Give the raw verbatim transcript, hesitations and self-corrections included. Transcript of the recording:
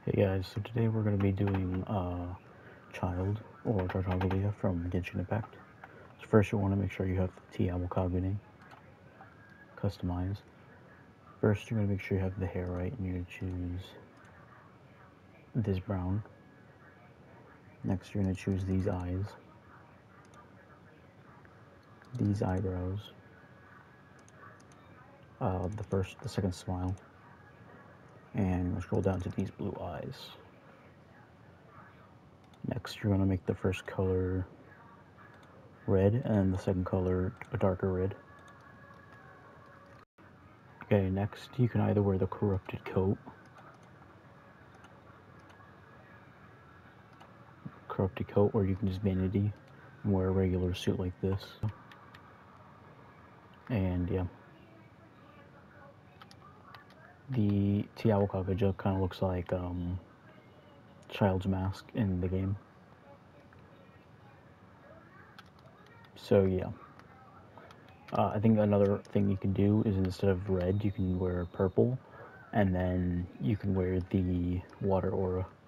Hey guys, so today we're going to be doing uh, Child, or Tartaglia from Genshin Impact. So first you want to make sure you have the T Kagune customized. First you're going to make sure you have the hair right, and you're going to choose this brown. Next you're going to choose these eyes, these eyebrows, uh, the first, the second smile, and you're going to scroll down to these blue eyes. Next you're going to make the first color red, and the second color a darker red. Okay, next you can either wear the corrupted coat, corrupted coat, or you can just vanity and wear a regular suit like this. And yeah, the Tiawa Kagaja kind of looks like um, Child's mask in the game. So yeah, uh, I think another thing you can do is instead of red, you can wear purple, and then you can wear the water aura.